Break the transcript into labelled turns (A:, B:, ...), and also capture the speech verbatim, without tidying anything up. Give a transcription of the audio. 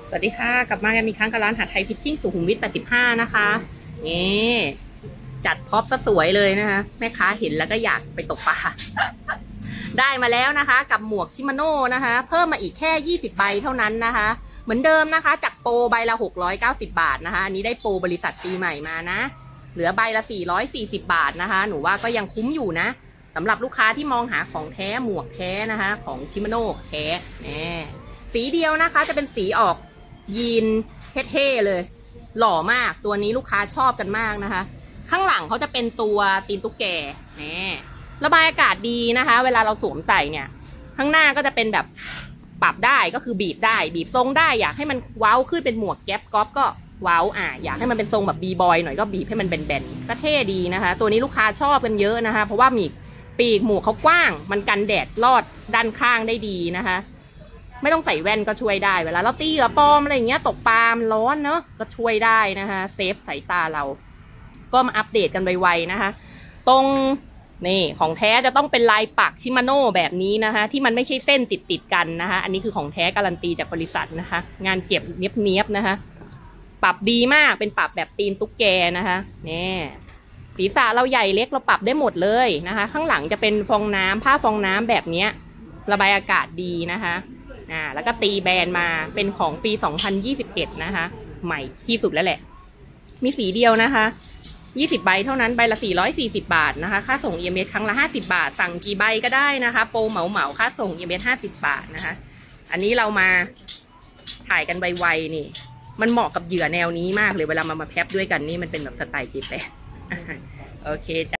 A: สวัสดีค่ะกลับมากันอีกครั้งกับร้านหาไทยฟิชชิ่งสุขุมวิทแปดสิบห้านะคะนี่จัดพ็อปซะสวยเลยนะคะแม่ค้าเห็นแล้วก็อยากไปตกปลาได้มาแล้วนะคะกับหมวกชิมาโน่นะคะเพิ่มมาอีกแค่ยี่สิบใบเท่านั้นนะคะเหมือนเดิมนะคะจากโปรใบละหกร้อยเก้าสิบบาทนะคะอันนี้ได้โปรบริษัทปีใหม่มานะเหลือใบละสี่ร้อยสี่สิบบาทนะคะหนูว่าก็ยังคุ้มอยู่นะสำหรับลูกค้าที่มองหาของแท้หมวกแท้นะคะของชิมาโน่แท้นี่สีเดียวนะคะจะเป็นสีออกยีนเท่ๆเลยหล่อมากตัวนี้ลูกค้าชอบกันมากนะคะข้างหลังเขาจะเป็นตัวตีนตุ๊กแกนี่ระบายอากาศดีนะคะเวลาเราสวมใส่เนี่ยข้างหน้าก็จะเป็นแบบปรับได้ก็คือบีบได้บีบทรงได้อยากให้มันเว้าขึ้นเป็นหมวกแก๊ปก๊อฟก็เว้าอ่ะอยากให้มันเป็นทรงแบบบีบอยหน่อยก็บีบให้มันแบนๆก็เท่ดีนะคะตัวนี้ลูกค้าชอบกันเยอะนะคะเพราะว่ามีปีกหมวกเขากว้างมันกันแดดลอดด้านข้างได้ดีนะคะไม่ต้องใส่แว่นก็ช่วยได้เวลาเราตีกับปอมอะไรอย่างเงี้ยตกปลามันร้อนเนอะก็ช่วยได้นะคะเซฟสายตาเราก็มาอัปเดตกันไวๆนะคะตรงนี่ของแท้จะต้องเป็นลายปักชิมาโน่แบบนี้นะคะที่มันไม่ใช่เส้นติดติดกันนะคะอันนี้คือของแท้การันตีจากบริษัทนะคะงานเก็บเนียบๆนะคะปรับดีมากเป็นปรับแบบตีนตุ๊กแกนะคะนี่ศีรษะเราใหญ่เล็กเราปรับได้หมดเลยนะคะข้างหลังจะเป็นฟองน้ำผ้าฟองน้ำแบบเนี้ยระบายอากาศดีนะคะอ่าแล้วก็ตีแบรนด์มาเป็นของปีสองพันยี่สิบเอ็ดนะคะใหม่ที่สุดแล้วแหละมีสีเดียวนะคะยี่สิบใบเท่านั้นใบละสี่ร้อยสี่สิบบาทนะคะค่าส่ง อี เอ็ม เอส ครั้งละห้าสิบบาทสั่งกี่ใบก็ได้นะคะโปรเหมาเหมาค่าส่ง อี เอ็ม เอส ห้าสิบบาทนะคะอันนี้เรามาถ่ายกันไวๆนี่มันเหมาะกับเหยื่อแนวนี้มากเลยเวลามามาแพปด้วยกันนี่มันเป็นแบบสไตล์จีแปนโอเคจ้ะ